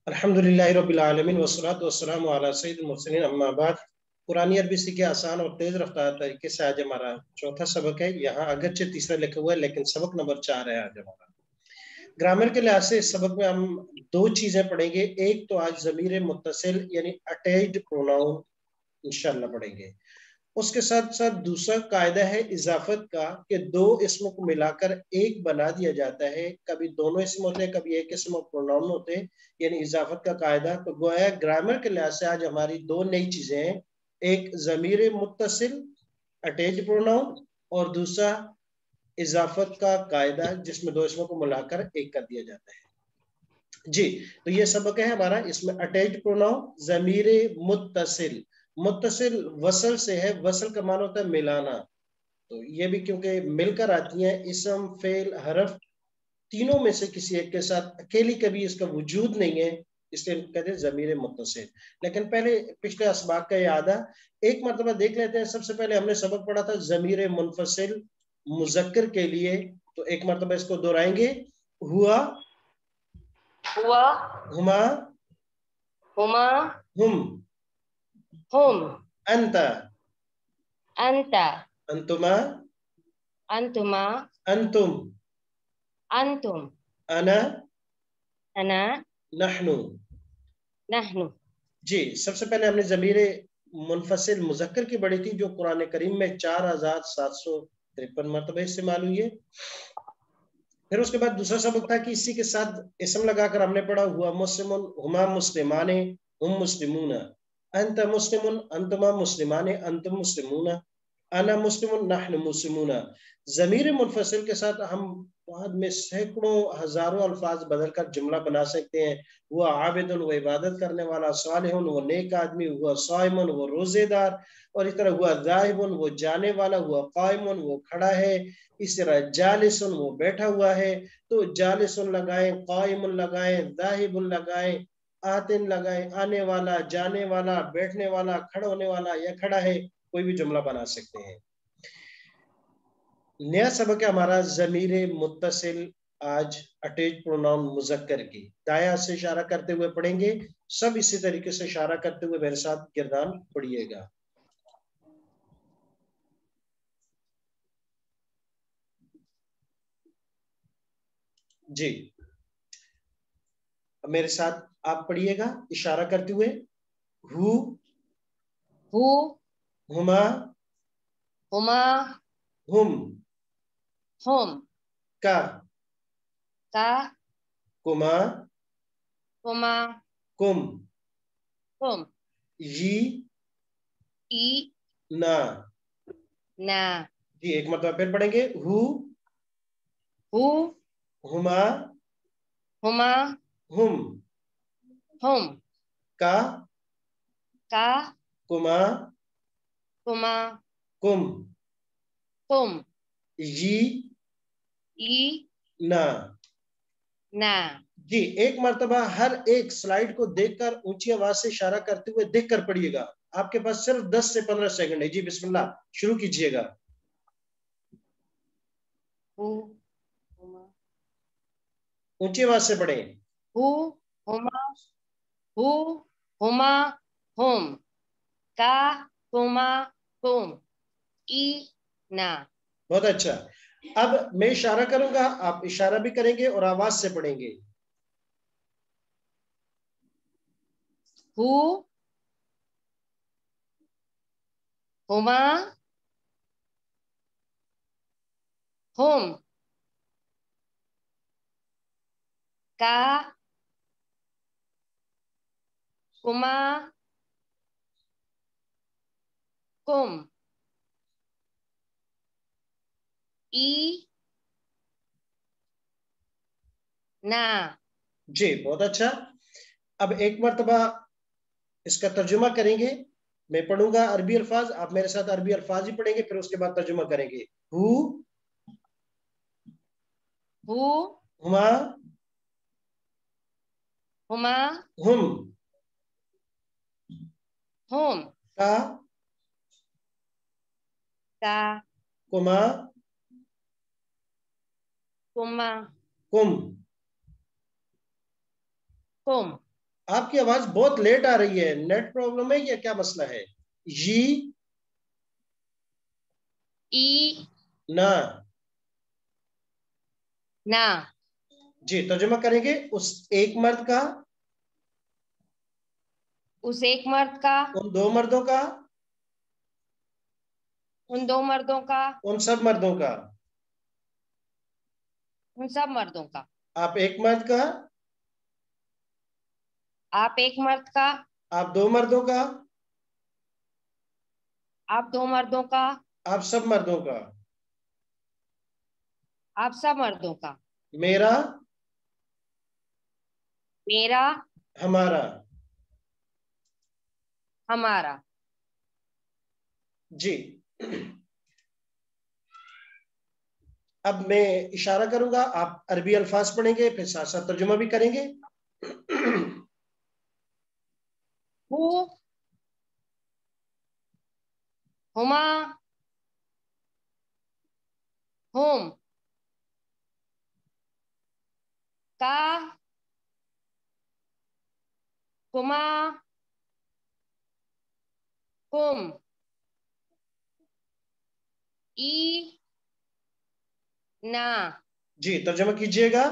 अल्हम्दुलिल्लाहि रब्बिल आलमीन वस्सलातु वस्सलामु अला सय्यिदिल मुरसलीन अम्मा बाद। कुरानी अरबी सीखे आसान और तेज रफ्तार तरीके से आज हमारा चौथा सबक है। यहाँ अगरचे तीसरा लिखा हुआ है लेकिन सबक नंबर 4 है आज हमारा। ग्रामर के लिहाज से इस सबक में हम दो चीजें पढ़ेंगे। एक तो आज ज़मीर मुत्तसिल यानी अटैच्ड प्रोनाउन इंशाल्लाह पढ़ेंगे। उसके साथ साथ दूसरा कायदा है इजाफत का कि दो इसमों को मिलाकर एक बना दिया जाता है। कभी दोनों इसम होते हैं, कभी एक इसम और प्रोनाउन होते हैं, यानी इजाफत का कायदा। तो गोया ग्रामर के लिहाज से आज हमारी दो नई चीजें हैं। एक ज़मीर मुत्तसिल अटैच्ड प्रोनाउन और दूसरा इजाफत का कायदा जिसमें दो इसमों को मिलाकर एक कर दिया जाता है। जी, तो ये सबक है हमारा। इसमें अटैच्ड प्रोनाउन ज़मीर मुत्तसिल, मुत्तसिल वसल से है, वसल का मान होता है मिलाना। तो ये भी क्योंकि मिलकर आती हैं, इसम फेल हरफ तीनों में से किसी एक के साथ अकेली कभी इसका वजूद नहीं है, इसलिए कहते हैं ज़मीर मुत्तसिल। लेकिन पहले पिछले असबाक का याद है, एक मरतबा देख लेते हैं। सबसे पहले हमने सबक पढ़ा था ज़मीर मुनफसिल मुज़क्कर के लिए, तो एक मरतबा इसको दोहराएंगे। हुआ, हुआ, हुमा, हुमा, हुम, हुम, अंता, अंता, अंतुमा, अंतुमा, अंतुम, अंतुम, अना, अना, नहनु। नहनु। जी, सबसे पहले हमने ज़मीर मुनफसिल मुज़क्कर की पढ़ी थी, जो कुरान करीम में 4753 मरतबा इस्तेमाल हुई है। फिर उसके बाद दूसरा सबक था कि इसी के साथ इसम लगाकर हमने पढ़ा हुआ मुस्लिमुन, हुमा मुस्लिमाने, हुम मुस्लिमूना, अंत मुस्लिमुन, अंतुमा मुस्लिमाने, अंतुम मुस्लिमूना, अना मुस्लिमुन, नहनु मुस्लिमूना। ज़मीर मुनफसिल के साथ हम बाद में सैकड़ों हजारों अल्फाज बदलकर जुमला बना सकते हैं। हुआ आबिदुन, वो इबादत करने वाला, सालिहुन, वो नेक आदमी, हुआ साइमुन, वो रोजेदार, और इस तरह हुआ जाहिबुन, वो जाने वाला, हुआ कायमुन, वो खड़ा है। इस तरह जालिसुन, वो बैठा हुआ है। तो जालिसुन लगाएं, कायमुन लगाएं, जाहिबुन लगाएं, आतिन लगाएं, आने वाला, जाने वाला, बैठने वाला, खड़ा होने वाला या खड़ा है, कोई भी जुमला बना सकते हैं। नया सबक है हमारा ज़मीर मुत्तसिल, आज अटैच प्रोनाउन मुज़क्कर की। दाया से इशारा करते हुए पढ़ेंगे, सब इसी तरीके से इशारा करते हुए मेरे साथ किरदार पढ़िएगा। जी, मेरे साथ आप पढ़िएगा इशारा करते हुए। हु, हु, हुमा, हुमा, हुम, हुम, का, का, कुमा, कुमा, कुम, कुम, यी, ई, ना। ना। जी, एक मतलब फिर पढ़ेंगे। हु, हु, हुमा, हुमा, हुम, हुम, का, का, कुमा, कुमा, कुम, कुम, यी, ई, ना। ना। जी, एक मर्तबा हर एक स्लाइड को देखकर ऊंची आवाज से इशारा करते हुए देखकर पढ़िएगा। आपके पास सिर्फ 10 से 15 सेकंड है। जी, बिस्मिल्लाह, शुरू कीजिएगा। हु, हुमा, ऊंची आवाज से पढ़ें। हु, हुमा, हु, हुमा, हुम, का, कुमा, कुम, ई, ना। बहुत अच्छा। अब मैं इशारा करूंगा, आप इशारा भी करेंगे और आवाज से पढ़ेंगे। हु, हुमा, हुम, का, कुमा, कुम, ई, ना। जी, बहुत अच्छा। अब एक मर्तबा इसका तर्जुमा करेंगे। मैं पढ़ूंगा अरबी अल्फाज, आप मेरे साथ अरबी अल्फाज ही पढ़ेंगे, फिर उसके बाद तर्जुमा करेंगे। हु, हु, हुमा, हुमा, हुम, हुम, का, का, कुमा, कुमा, कुम, कुम, آپ کی آواز بہت لیٹ آ رہی ہے، نیٹ پرابلم ہے یا کیا مسئلہ ہے؟ ای نا نا جی ترجمہ کریں گے اس ایک مرد کا، اس ایک مرد کا، ان دو مردوں کا، ان دو مردوں کا، ان سب مردوں کا۔ ان سب مردوں کا۔ آپ ایک مرد کا، آپ ایک مرد کا، آپ دو مردوں کا، آپ دو مردوں کا، آپ سب مردوں کا۔ آپ سب مردوں کا۔ میرا، میرا، ہمارا۔ ہمارا۔ جی اب میں اشارہ کروں گا، آپ عربی الفاظ پڑھیں گے، پھر ساتھ ساتھ ترجمہ بھی کریں گے۔ ہو، ہما، ہوم، کا، کما، کم، ای، نا۔ جی ترجمہ کیجئے گا۔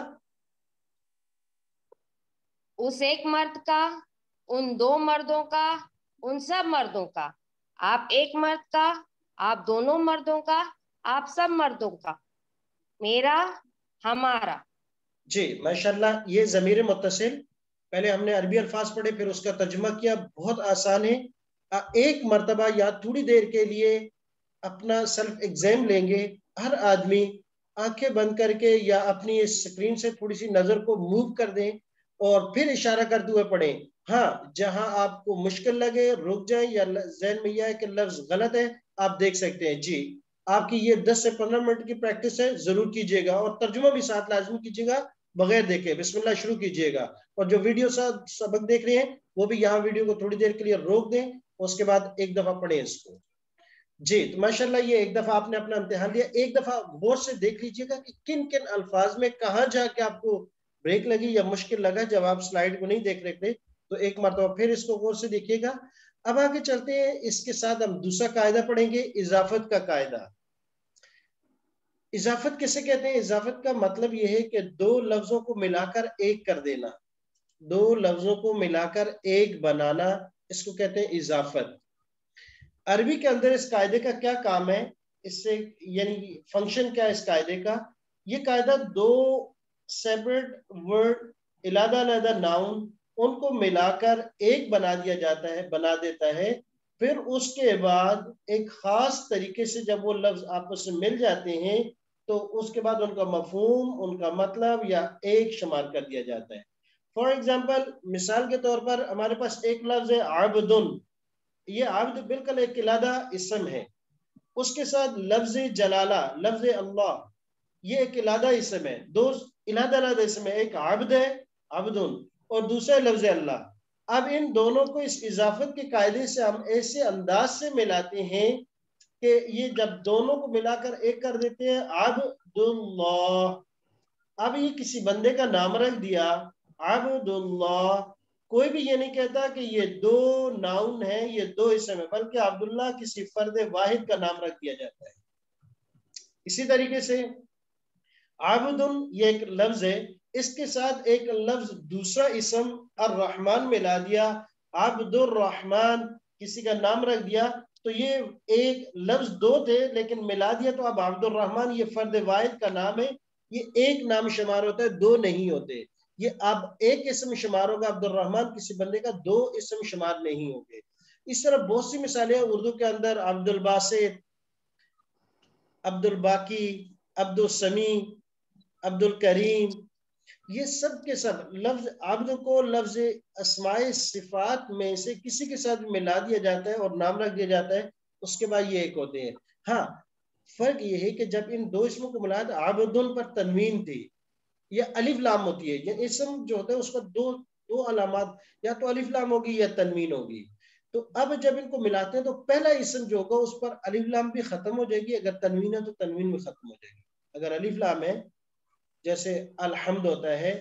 اس ایک مرد کا، ان دو مردوں کا، ان سب مردوں کا۔ آپ ایک مرد کا، آپ دونوں مردوں کا، آپ سب مردوں کا۔ میرا، ہمارا۔ جی ماشاءاللہ، یہ ضمیر متصل، پہلے ہم نے عربی الفاظ پڑھے پھر اس کا ترجمہ کیا، بہت آسان ہے۔ ایک مرتبہ یا تھوڑی دیر کے لیے اپنا سیلف ایگزام لیں گے، ہر آدمی آنکھیں بند کر کے یا اپنی اسکرین سے تھوڑی سی نظر کو موو کر دیں اور پھر اشارہ کرتے ہوئے پڑھیں۔ ہاں جہاں آپ کو مشکل لگے رک جائیں، یا ذہن میں یہ ہے کہ لفظ غلط ہے آپ دیکھ سکتے ہیں۔ جی آپ کی یہ 10 سے 15 منٹ کی پریکٹس ہے، ضرور کیجئے گا، اور ترجمہ بھی ساتھ لازم کیجئے گا بغیر دیکھے۔ بسم اللہ شروع کیجئے گا، اور جو ویڈیو سبق دیکھ رہے ہیں وہ بھی یہاں ویڈیو کو تھوڑی دیر کے لیے روک دیں، اس کے بعد ایک دفعہ پڑھیں اس کو۔ جی تو ماشاءاللہ یہ ایک دفعہ آپ نے اپنا امتحان دیا، ایک دفعہ غور سے دیکھ لیجئے گا کہ کن کن الفاظ میں کہاں جا کے آپ کو بریک لگی یا مشکل لگا جب آپ سلائیڈ کو نہیں دیکھ رہے تھے، تو ایک مرتبہ پھر اس کو غور سے دیکھیے گا۔ اب آگے چلتے ہیں، اس کے ساتھ ہم دوسرا قاعدہ پڑھیں گے، اضافت کا قاعدہ۔ اضافت کسے کہتے ہیں؟ اضافت کا مطلب یہ ہے کہ دو لفظوں کو ملا کر ایک کر دینا، دو لفظوں کو ملا کر ایک بنانا، اس کو کہتے ہیں اضافت۔ عربی کے اندر اس قاعدے کا کیا کام ہے، اس سے یعنی فنکشن کیا ہے اس قاعدے کا؟ یہ قاعدہ دو سیپریٹ ورڈ، علیحدہ علیحدہ ناؤن، ان کو ملا کر ایک بنا دیا جاتا ہے، بنا دیتا ہے۔ پھر اس کے بعد ایک خاص طریقے سے جب وہ لفظ آپس میں مل جاتے ہیں تو اس کے بعد ان کا مفہوم، ان کا مطلب یا ایک شمار کر دیا جاتا ہے۔ فار ایگزامپل، مثال کے طور پر ہمارے پاس ایک لفظ ہے عبدن، یہ عبد بالکل ایک علیحدہ اسم ہے، اس کے ساتھ لفظ جلالہ، لفظ اللہ، یہ ایک علیحدہ اسم ہے، دو علیحدہ علیحدہ اسم ہے، ایک عبد ہے عبدن اور دوسرا لفظ اللہ۔ اب ان دونوں کو اس اضافت کے قاعدے سے ہم ایسے انداز سے ملاتے ہیں کہ یہ جب دونوں کو ملا کر ایک کر دیتے ہیں، عبد اللہ، اب یہ کسی بندے کا نام رکھ دیا عبد اللہ، کوئی بھی یہ نہیں کہتا کہ یہ دو ناؤن ہیں، یہ دو اسم ہے، بلکہ عبداللہ کسی فرد واحد کا نام رکھ دیا جاتا ہے۔ اسی طریقے سے عبدن یہ ایک لفظ ہے، اس کے ساتھ ایک لفظ دوسرا اسم الرحمن ملا دیا، عبد الرحمن کسی کا نام رکھ دیا، تو یہ ایک لفظ دو تھے لیکن ملا دیا تو اب عبد الرحمن یہ فرد واحد کا نام ہے، یہ ایک نام شمار ہوتا ہے، دو نہیں ہوتے۔ یہ اب ایک اسم شمار ہوگا عبد الرحمن، کسی بندے کا دو اسم شمار نہیں ہوگے۔ اس طرح بہت سی مثالیں ہیں اردو کے اندر، عبد الباسط، عبد الباقی، عبد السمیع، عبد الکریم، یہ سب کے سب لفظ عبد کو لفظ اسماء صفات میں سے کسی کے ساتھ ملا دیا جاتا ہے اور نام رکھ دیا جاتا ہے، اس کے بعد یہ ایک ہوتے ہیں۔ ہاں فرق یہ ہے کہ جب ان دو اسموں کو ملایا تو عبدن پر تنوین تھی، یہ الف لام ہوتی ہے، یہ اسم جو ہوتا ہے اس پر دو علامات، یا تو الف لام ہوگی یا تنوین ہوگی۔ تو اب جب ان کو ملاتے ہیں تو پہلا اسم جو ہوگا اس پر الف لام بھی ختم ہو جائے گی، اگر تنوین ہے تو تنوین بھی ختم ہو جائے گی۔ اگر الف لام ہے جیسے الحمد ہوتا ہے،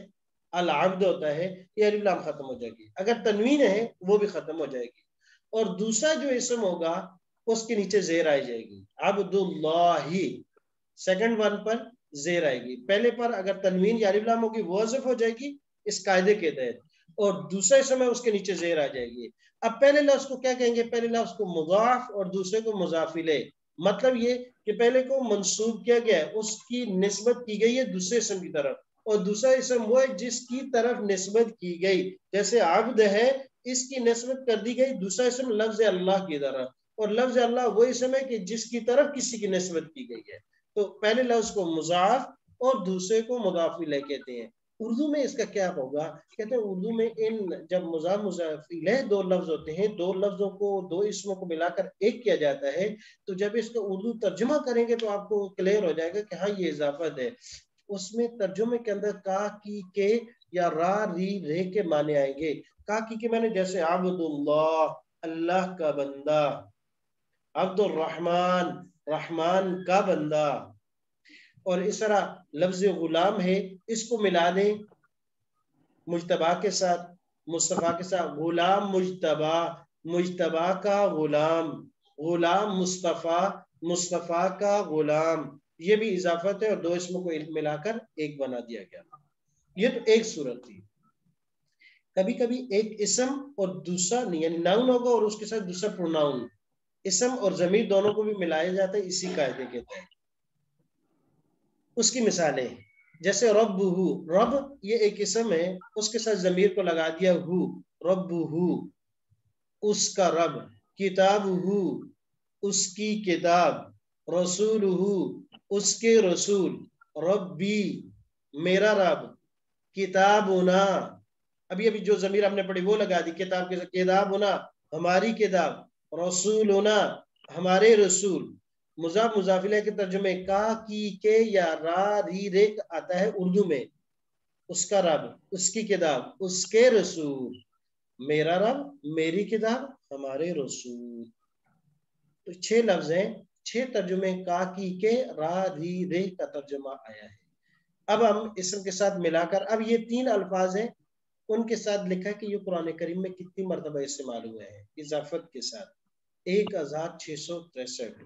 अल अब्द होता है, ये अलिफ लाम खत्म हो जाएगी। अगर तनवीन है वो भी खत्म हो जाएगी। और दूसरा जो इसम होगा उसके नीचे जेर आ जाएगी, अब्दुल्लाही। सेकंड वन पर जेर आएगी, पहले पर अगर तनवीन या अलिफ लाम होगी वो हज़फ हो जाएगी इस कायदे के तहत, और दूसरा इसम है उसके नीचे जेर आ जाएगी। अब पहले लफ्ज को क्या कहेंगे? पहले लफ्ज को मुज़ाफ और दूसरे को मुज़ाफ इलैह। मतलब ये कि पहले को मंसूब किया गया है, उसकी निस्बत की गई है दूसरे इसम की तरफ, और दूसरा इसम वो है जिसकी तरफ निस्बत की गई। जैसे अब्द है, इसकी निस्बत कर दी गई दूसरा इसम लफ्ज अल्लाह की तरफ, और लफ्ज अल्लाह वो इसम है कि जिसकी तरफ किसी की निस्बत की गई है। तो पहले लफ्ज को मुज़ाफ और दूसरे को मुज़ाफ इलैह कहते हैं। उर्दू में इसका क्या होगा? कहते हैं उर्दू में इन जब मुज़ाफ मुज़ाफ इलैह दो लफ्ज होते हैं, दो लफ्जों को, दो इसमों को मिलाकर एक किया जाता है, तो जब इसका उर्दू तर्जुमा करेंगे तो आपको क्लियर हो जाएगा कि हाँ ये इजाफत है। उसमें तर्जुमे के अंदर का, की, के या रा, री, रे के माने आएंगे। का, की के माने जैसे अब्दुल्लाह, अल्लाह का बंदा, अब्दुल रहमान, रहमान का बंदा। और इस तरह लफ्ज गुलाम है, इसको मिला दें मुजतबा के साथ, मुस्तफ़ा के साथ, गुलाम मुजतबा, मुजतबा का गुलाम, गुलाम मुस्तफ़ा, मुस्तफ़ा का गुलाम, ये भी इजाफत है और दो इसमों को मिलाकर एक बना दिया गया। ये तो एक सूरत थी। कभी कभी एक इसम और दूसरा यानी नाउन होगा और उसके साथ दूसरा प्रोनाउन, इसम और जमीर दोनों को भी मिलाया जाता है इसी कायदे के तहत। उसकी मिसालें जैसे रब्बुहु, रब ये एक इसम है, उसके साथ जमीर को लगा दिया हु, रब्बुहु उसका रब, किताबुहु उसकी किताब, रसूलुहु उसके रसूल, रब्बी मेरा रब, किताबुना अभी अभी जो जमीर हमने पढ़ी वो लगा दी किताब के साथ, किताबुना हमारी किताब, रसूलुना हमारे रसूल। मुजाफ मुजाफिले के तर्जुमे का, की, के या रा, री, रे आता है उर्दू में। उसका रब, उसकी किताब, उसके रसूल, मेरा रब, मेरी किताब, हमारे रसूल। तो 6 लफ्ज हैं, 6 तर्जुमे का, की, के, रा, री, रे का तर्जुमा आया है। अब हम इसम के साथ मिलाकर, अब ये 3 अल्फाज हैं, उनके साथ लिखा है कि ये कुरान करीम में कितनी मरतबा इस्तेमाल हुए हैं इजाफत के साथ। 1663,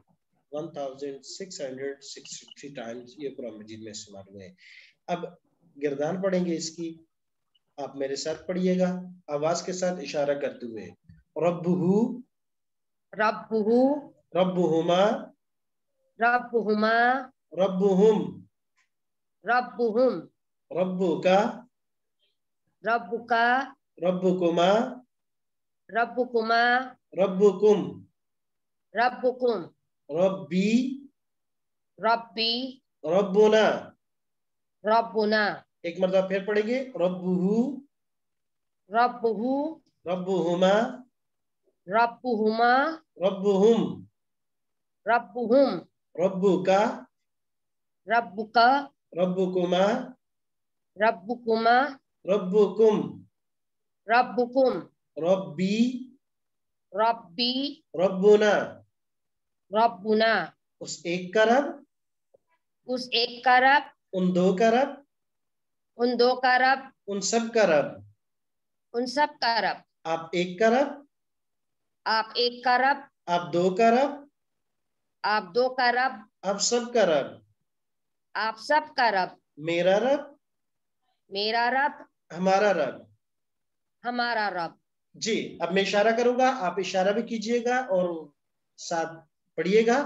1663 टाइम्स ये कुरान मजीद में इस्तेमाल हुए हैं। अब गिरदान पढ़ेंगे इसकी, आप मेरे साथ पढ़िएगा आवाज के साथ इशारा करते हुए। रब्बुहु, रब्बुहु, रब्बुहुमा, रब्बुहुमा, रब्बुहुम, रब्बुहुम, रब्बुका, रब्बुका, रब्बुकुमा, रब्बुकुमा, रब्बुकुम, रब्बुकुम, रब्बी, रब्बी, रब्बुना। रब्बुना। एक मरतबा फिर पढ़ेंगे, रब्बुहु, रब्बुहु, रब्बुहुमा, रब्बुहुमा, रब्बुहुम, रब्बुहुम, रब्बुका, रब्बुका, रब्बुकुमा, रब्बुकुमा, रब्बुकुम, रब्बुकुम, रब्बी, रब्बी, रब्बुना। रब्बुना। उस एक का रब, उस एक का रब, उन दो का रब, उन दो का रब, उन सब का रब। उन सब का रब। आप एक का रब, आप एक का रब, आप दो का रब, आप दो का रब, आप सब का रब। आप सब का रब। मेरा रब, मेरा रब, हमारा रब। हमारा रब। जी, अब मैं इशारा करूंगा, आप इशारा भी कीजिएगा और साथ पढ़िएगा।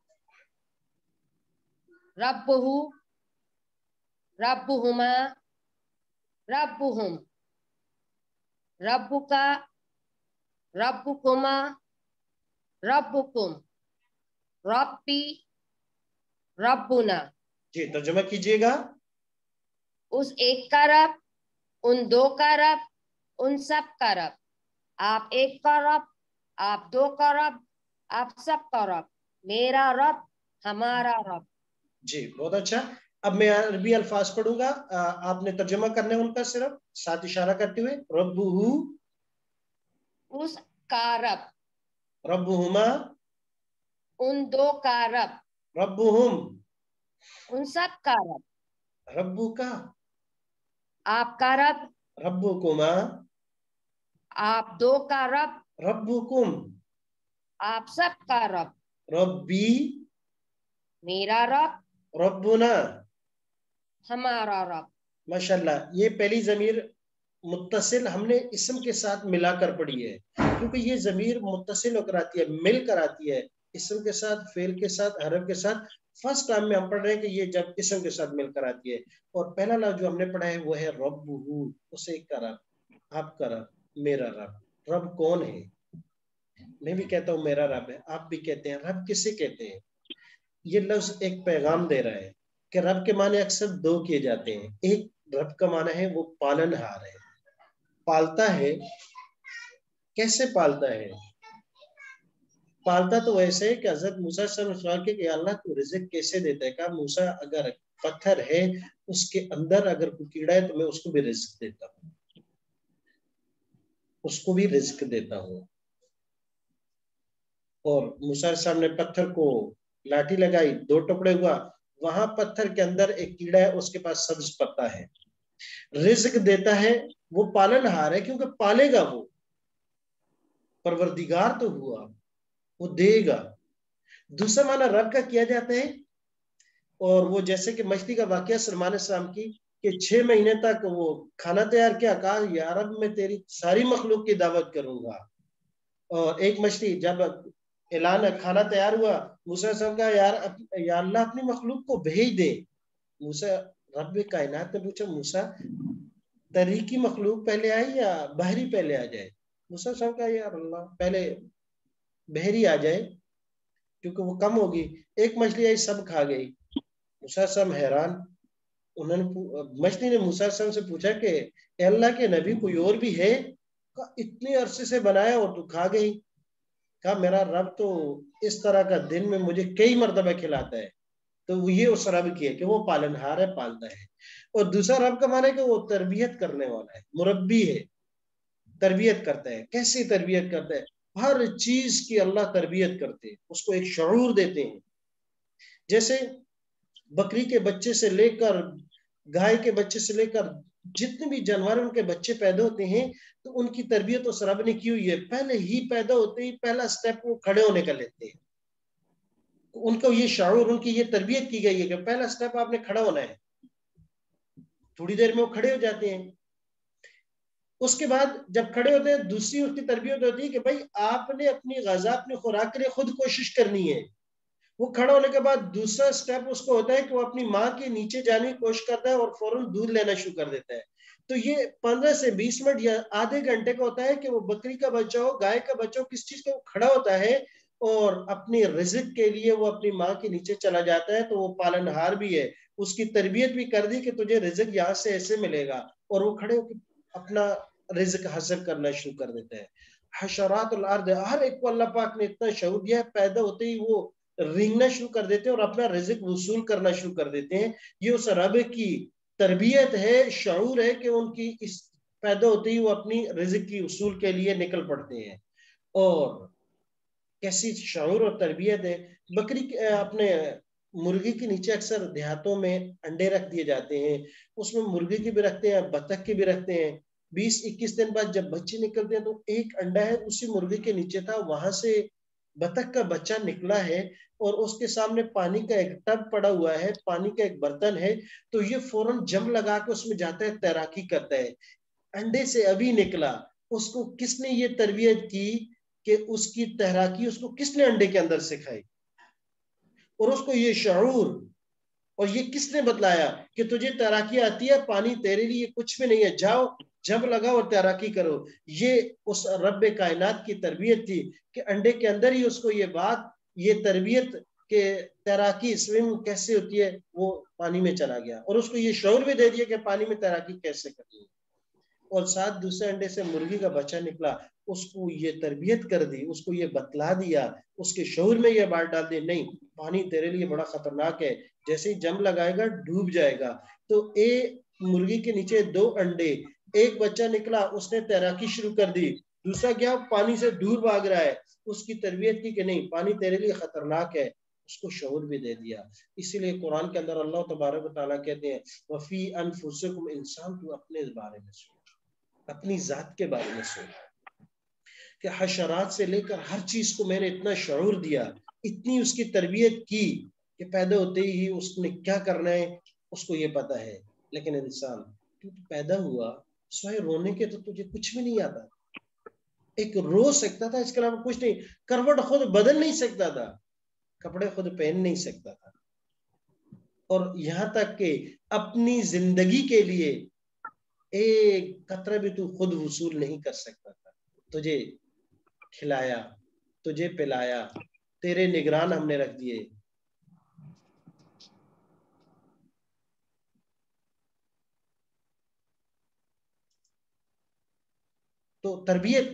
रब्बुहु, रब्बुहुमा, रब्बुहुम, रब्बुका, रब्बुकुमा, रब्बुकुम, रब्बी, रब्बुना। जी, तर्जुमा कीजिएगा। उस एक का रब, उन दो का रब, उन सब का रब। आप एक का रब, आप दो का रब, आप सब का रब। मेरा रब, हमारा रब। जी, बहुत अच्छा। अब मैं अरबी अल्फाज पढ़ूंगा, आपने तर्जुमा करना है उनका सिर्फ साथ इशारा करते हुए। रब्बुहु, उस का रब, रब्बुहुमा, उन दो का रब, रब्बुहुम, उन सब का रब। रब्बुका, आपका रब, रब्बुकुमा, आप दो का रब, रब्बुकुम, आप सब का रब, रब्बी, मेरा रब, रब्बुना। हमारा रब। माशाल्लाह, ये पहली जमीर मुत्तसिल हमने इसम के साथ मिलाकर पढ़ी है, क्योंकि ये जमीर मुत्तसिल होकर आती है, मिल कर आती है इसम के साथ, फेल के साथ, हरफ के साथ। फर्स्ट टाइम में हम पढ़ रहे हैं कि ये जब इसम के साथ मिलकर आती है। और पहला लफ्ज जो हमने पढ़ा है वो है रब्बुहु, उसे का रब, आपका रब, मेरा रब। रब कौन है? मैं भी कहता हूँ मेरा रब है, आप भी कहते हैं। रब किसे कहते हैं? ये लफ्ज एक पैगाम दे रहा है कि रब के माने अक्सर दो किए जाते हैं। एक रब का माना है वो पालनहार है, पालता है। कैसे पालता है? पालता तो वैसे है कि हजरत मूसा से सवाल किया कि अल्लाह तू रिज़्क कैसे देता है? कहा मूसा अगर पत्थर है उसके अंदर अगर कोई कीड़ा है तो मैं उसको भी रिज़्क देता हूँ, उसको भी रिज़्क देता हूँ। और मूसा साहब ने पत्थर को लाठी लगाई, दो टुकड़े हुआ, वहां पत्थर के अंदर एक कीड़ा है, उसके पास सब्ज पत्ता है। रिज़्क देता है, वो पालनहार है क्योंकि पालेगा वो, परवरदिगार तो हुआ, वो देगा। दूसरा माना रब का किया जाता है, और वो जैसे कि मछली का वाकया सलमान साहब की कि 6 महीने तक वो खाना तैयार किया, कहा या रब मैं तेरी सारी मखलूक की दावत करूंगा। और एक मछली जब ऐलान खाना तैयार हुआ, मूसा साहब का या अल्लाह अपनी मखलूक को भेज दे। मूसा, रब कायनात ने पूछा मूसा तरी की मखलूक पहले आई या बहरी पहले आ जाए? मूसा साहब का यार अल्लाह पहले बहरी आ जाए क्योंकि वो कम होगी। एक मछली आई सब खा गई। मूसा साहब हैरान, उन्होंने मछली ने मूसा साहब से पूछा कि अल्लाह के नबी कोई और भी है? कहा इतने अरसे से बनाया और तू खा गई। कहा मेरा रब तो इस तरह का दिन में मुझे कई मर्तबा खिलाता है। तो वो ये उस रब की है कि वो पालनहार है, पालता है। और दूसरा रब का माना है कि वो तरबियत करने वाला है, मुरब्बी है, तरबियत करता है। कैसे तरबियत करता है? हर चीज की अल्लाह तरबियत करते हैं, उसको एक शऊर देते हैं। जैसे बकरी के बच्चे से लेकर, गाय के बच्चे से लेकर जितने भी जानवर उनके बच्चे पैदा होते हैं, तो उनकी तरबियत उस रब ने की हुई है। पहले ही पैदा होते ही पहला स्टेप वो खड़े होने का लेते हैं। तो उनको ये शऊर, उनकी ये तरबियत की गई है कि पहला स्टेप आपने खड़ा होना है। थोड़ी देर में वो खड़े हो जाते हैं। उसके बाद जब खड़े होते हैं, दूसरी उसकी तरबियत होती है कि भाई आपने अपनी ग़िज़ा, अपनी खुराक के लिए खुद कोशिश करनी है। वो खड़ा होने के बाद दूसरा स्टेप उसको होता है कि वो अपनी माँ के नीचे जाने की कोशिश करता है और फौरन दूध लेना शुरू कर देता है। तो ये 15 से 20 मिनट या आधे घंटे का होता है कि वो बकरी का बच्चा हो, गाय का बच्चा हो, किस चीज का वो खड़ा होता है और अपनी रिज़्क के लिए वो अपनी माँ के नीचे चला जाता है। तो वो पालनहार भी है, उसकी तरबियत भी कर दी कि तुझे रिज़्क यहाँ से ऐसे मिलेगा, और वो खड़े होकर अपना रिज़्क हासिल करना शुरू कर देता है। हशरातुल अर्द, हर एक को अल्लाह पाक ने इतना शऊर दिया है, पैदा होते ही वो रेंगना शुरू कर देते हैं और अपना रिज़्क वसूल करना शुरू कर देते हैं। ये उस रब की तरबियत है, शऊर है कि उनकी इस पैदा होते ही वो अपनी रिज़्क की उसूल के लिए निकल पड़ते हैं। और कैसी शऊर और तरबियत है। बकरी अपने मुर्गी के नीचे अक्सर देहातों में अंडे रख दिए जाते हैं, उसमें मुर्गी के भी रखते हैं, बतख के भी रखते हैं। 20-21 दिन बाद जब बच्चे निकलते हैं तो एक अंडा है उसी मुर्गी के नीचे था, वहां से बतख का बच्चा निकला है और उसके सामने पानी का एक टब पड़ा हुआ है, पानी का एक बर्तन है। तो ये फौरन जम लगा के उसमें जाता है, तैराकी करता है। अंडे से अभी निकला, उसको किसने ये तरबियत की कि उसकी तैराकी उसको किसने अंडे के अंदर सिखाई, और उसको ये शऊर और ये किसने बतलाया कि तुझे तैराकी आती है, पानी तेरे लिए कुछ भी नहीं है, जाओ जब लगाओ और तैराकी करो। ये उस रब कायनात की तरबियत थी कि अंडे के अंदर ही उसको ये बात, ये तरबियत के तैराकी स्विम कैसे होती है, वो पानी में चला गया और उसको ये शऊर भी दे दिया कि पानी में तैराकी कैसे करनी है। और साथ दूसरे अंडे से मुर्गी का बच्चा निकला, उसको ये तरबियत कर दी, उसको ये बतला दिया, उसके शऊर में ये बात डाल दी, नहीं पानी तेरे लिए बड़ा खतरनाक है, जैसे ही जम लगाएगा डूब जाएगा। तो मुर्गी के नीचे 2 अंडे, एक बच्चा निकला, उसने तैराकी शुरू कर दी, दूसरा क्या पानी से दूर भाग रहा है, उसकी तरबियत की कि नहीं पानी तेरे लिए खतरनाक है, اس کو شعور بھی دے دیا. اسی لیے قرآن کے اندر اللہ تبارک و تعالیٰ کہتے ہیں وفی انفسکم، انسان تو اپنے بارے میں سوچ، اپنی ذات کے بارے میں سوچ کہ حشرات سے لے کر ہر چیز کو میں نے اتنا شعور دیا، اتنی اس کی تربیت کی کہ پیدا ہوتے ہی اس نے کیا کرنا ہے اس کو یہ پتا ہے. لیکن انسان تو پیدا ہوا سوائے رونے کے تو تجھے کچھ بھی نہیں آتا. ایک رو سکتا تھا، اس کے علاوہ کچھ نہیں. کروٹ خود بدل نہیں سکتا تھا، کپڑے خود پہن نہیں سکتا تھا، اور یہاں تک کہ اپنی زندگی کے لیے ایک قطرہ بھی تو خود وصول نہیں کر سکتا تھا. تجھے کھلایا، تجھے پلایا، تیرے نگران ہم نے رکھ دیے. تو تربیت،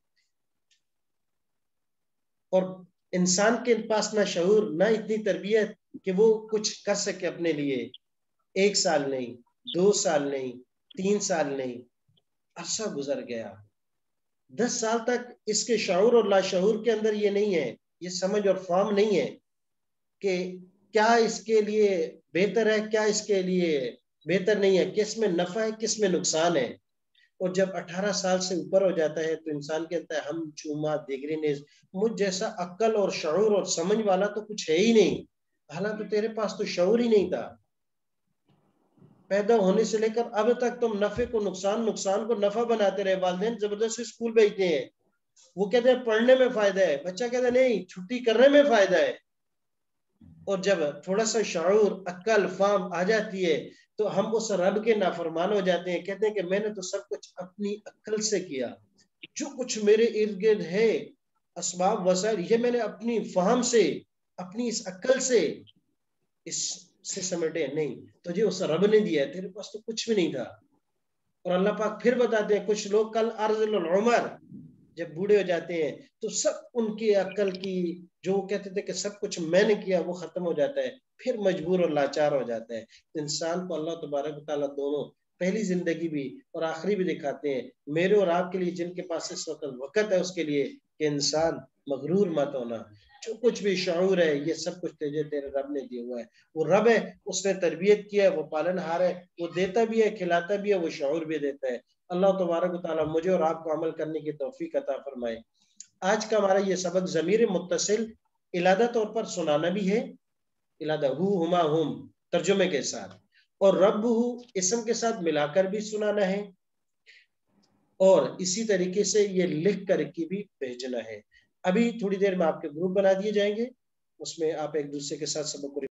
اور انسان کے پاس نہ شعور نہ اتنی تربیت کہ وہ کچھ کر سکے اپنے لیے. 1 سال نہیں، 2 سال نہیں، 3 سال نہیں، عرصہ گزر گیا. 10 سال تک اس کے شعور اور لاشعور کے اندر یہ نہیں ہے، یہ سمجھ اور فہم نہیں ہے کہ کیا اس کے لیے بہتر ہے، کیا اس کے لیے بہتر نہیں ہے، کس میں نفع ہے، کس میں نقصان ہے. اور جب 18 سال سے اوپر ہو جاتا ہے تو انسان کہتا ہے ہم چوما دیگری نیز، مجھ جیسا عقل اور شعور اور سمجھ والا تو کچھ ہے ہی نہیں. حالانکہ تیرے پاس تو شعور ہی نہیں تھا. پیدا ہونے سے لے کر اب تک تم نفع کو نقصان، نقصان کو نفع بناتے رہے. والدین زبردست اسکول بھیجتے ہیں، وہ کہتے ہیں پڑھنے میں فائدہ ہے، بچہ کہتا ہے نہیں چھٹی کرنے میں فائدہ ہے. اور جب تھوڑا سا شعور، عقل، فہم آ جاتی ہے تو ہم اس رب کے نافرمان ہو جاتے ہیں. کہتے ہیں کہ میں نے تو سب کچھ اپنی عقل سے کیا، جو کچھ میرے ارد گرد ہے اسباب وسائل، یہ میں نے اپنی فہم سے، اپنی اس عقل سے اس سے سمیٹے. نہیں، تجھے اس رب نے دیا ہے، تیرے پاس تو کچھ بھی نہیں تھا. اور اللہ پاک پھر بتاتے ہیں کچھ لوگ کل ارذل العمر، جب بوڑھے ہو جاتے ہیں تو سب ان کی عقل کی جو کہتے تھے کہ سب کچھ میں نے کیا وہ ختم ہو جاتا ہے، پھر مجبور اور لاچار ہو جاتا ہے. انسان کو اللہ تبارک تعالیٰ دونوں پہلی زندگی بھی اور آخری بھی دکھاتے ہیں. میرے اور آپ کے لیے جن کے پاس اس وقت ہے اس کے لیے کہ انسان مغرور مت ہونا. جو کچھ بھی شعور ہے یہ سب کچھ تیرے رب نے دیا ہوا ہے. وہ رب ہے، اس نے تربیت کیا ہے، وہ پالن ہار ہے، وہ دیتا بھی ہے، کھلاتا بھی ہے، وہ شعور بھی دیتا ہے. اللہ تبارک و تعالیٰ مجھے اور آپ کو عمل کرنے کی توفیق عطا فرمائے. آج کا ہمارا یہ سبق ضمیر متصل علادہ طور پر سنانا بھی ہے، علادہ ہو ہما ہم ترجمے کے ساتھ، اور رب ہو اسم کے ساتھ ملا کر بھی سنانا ہے، اور اسی طریقے سے یہ لکھ کر کی بھی بھیجنا ہے. ابھی تھوڑی دیر میں آپ کے گروپ بنا دیے جائیں گے، اس میں آپ ایک دوسرے کے ساتھ سبق